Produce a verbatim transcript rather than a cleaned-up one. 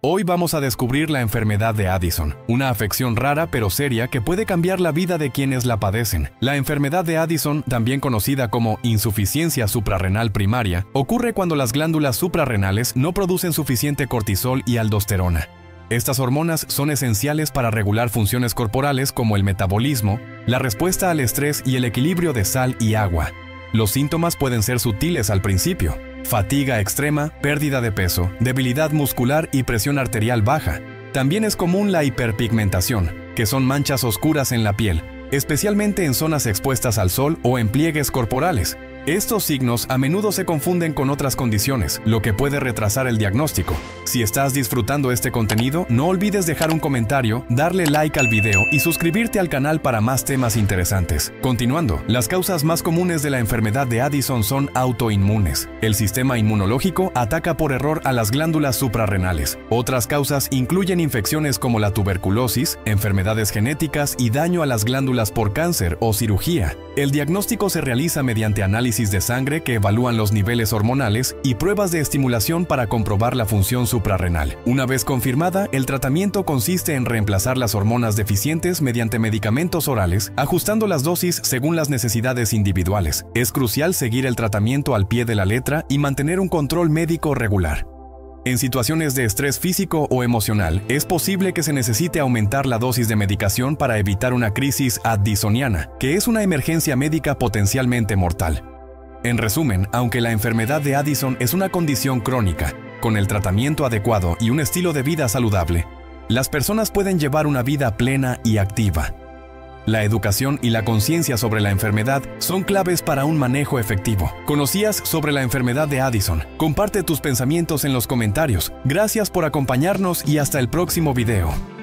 Hoy vamos a descubrir la enfermedad de Addison, una afección rara pero seria que puede cambiar la vida de quienes la padecen. La enfermedad de Addison, también conocida como insuficiencia suprarrenal primaria, ocurre cuando las glándulas suprarrenales no producen suficiente cortisol y aldosterona. Estas hormonas son esenciales para regular funciones corporales como el metabolismo, la respuesta al estrés y el equilibrio de sal y agua. Los síntomas pueden ser sutiles al principio: fatiga extrema, pérdida de peso, debilidad muscular y presión arterial baja. También es común la hiperpigmentación, que son manchas oscuras en la piel, especialmente en zonas expuestas al sol o en pliegues corporales. Estos signos a menudo se confunden con otras condiciones, lo que puede retrasar el diagnóstico. Si estás disfrutando este contenido, no olvides dejar un comentario, darle like al video y suscribirte al canal para más temas interesantes. Continuando, las causas más comunes de la enfermedad de Addison son autoinmunes. El sistema inmunológico ataca por error a las glándulas suprarrenales. Otras causas incluyen infecciones como la tuberculosis, enfermedades genéticas y daño a las glándulas por cáncer o cirugía. El diagnóstico se realiza mediante análisis de sangre que evalúan los niveles hormonales y pruebas de estimulación para comprobar la función suprarrenal. Una vez confirmada, el tratamiento consiste en reemplazar las hormonas deficientes mediante medicamentos orales, ajustando las dosis según las necesidades individuales. Es crucial seguir el tratamiento al pie de la letra y mantener un control médico regular. En situaciones de estrés físico o emocional, es posible que se necesite aumentar la dosis de medicación para evitar una crisis addisoniana, que es una emergencia médica potencialmente mortal. En resumen, aunque la enfermedad de Addison es una condición crónica, con el tratamiento adecuado y un estilo de vida saludable, las personas pueden llevar una vida plena y activa. La educación y la conciencia sobre la enfermedad son claves para un manejo efectivo. ¿Conocías sobre la enfermedad de Addison? Comparte tus pensamientos en los comentarios. Gracias por acompañarnos y hasta el próximo video.